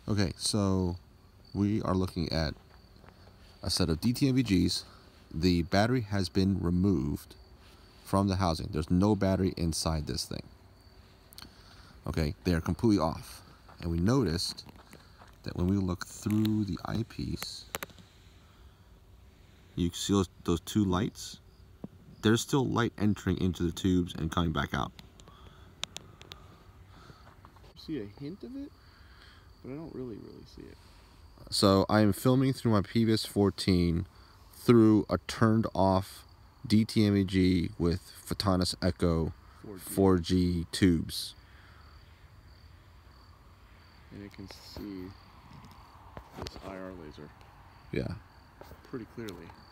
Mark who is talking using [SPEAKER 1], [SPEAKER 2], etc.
[SPEAKER 1] Okay, so we are looking at a set of DTNVGs. The battery has been removed from the housing. There's no battery inside this thing. Okay, they are completely off. And we noticed that when we look through the eyepiece, you see those two lights? There's still light entering into the tubes and coming back out.
[SPEAKER 2] See a hint of it, but I don't really see it.
[SPEAKER 1] So I am filming through my PVS 14 through a turned off DTNVG with Photonis Echo 4G tubes.
[SPEAKER 2] And you can see this IR laser.
[SPEAKER 1] Yeah.
[SPEAKER 2] Pretty clearly.